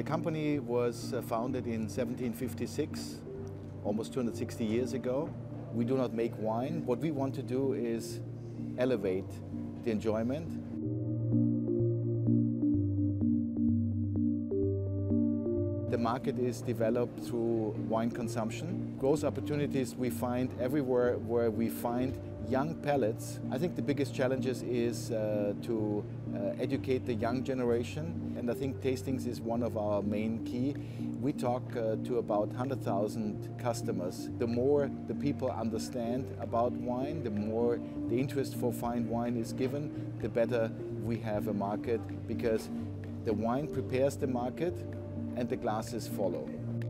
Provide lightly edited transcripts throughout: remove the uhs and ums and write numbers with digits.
company was founded in 1756, almost 260 years ago. We do not make wine. What we want to do is elevate the enjoyment. The market is developed through wine consumption. Growth opportunities we find everywhere where we find young palates. I think the biggest challenges is to educate the young generation, and I think tastings is one of our main key. We talk to about 100,000 customers. The more the people understand about wine, the more the interest for fine wine is given, the better we have a market, because the wine prepares the market and the glasses follow.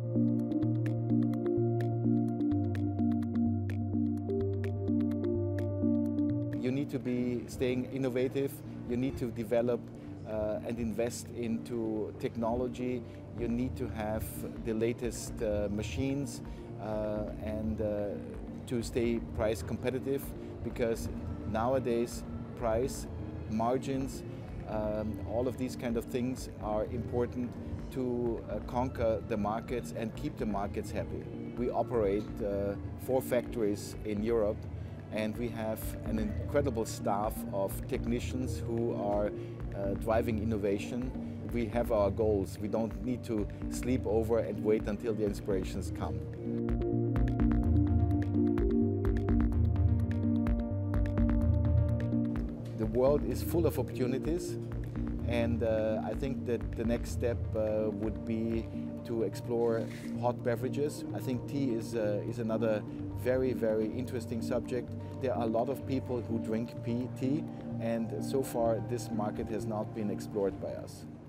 You need to be staying innovative, you need to develop and invest into technology, you need to have the latest machines and to stay price competitive, because nowadays price, margins, all of these kind of things are important to conquer the markets and keep the markets happy. We operate 4 factories in Europe, and we have an incredible staff of technicians who are driving innovation. We have our goals. We don't need to sleep over and wait until the inspirations come. The world is full of opportunities, and I think that the next step would be to explore hot beverages. I think tea is another very, very interesting subject. There are a lot of people who drink tea, and so far this market has not been explored by us.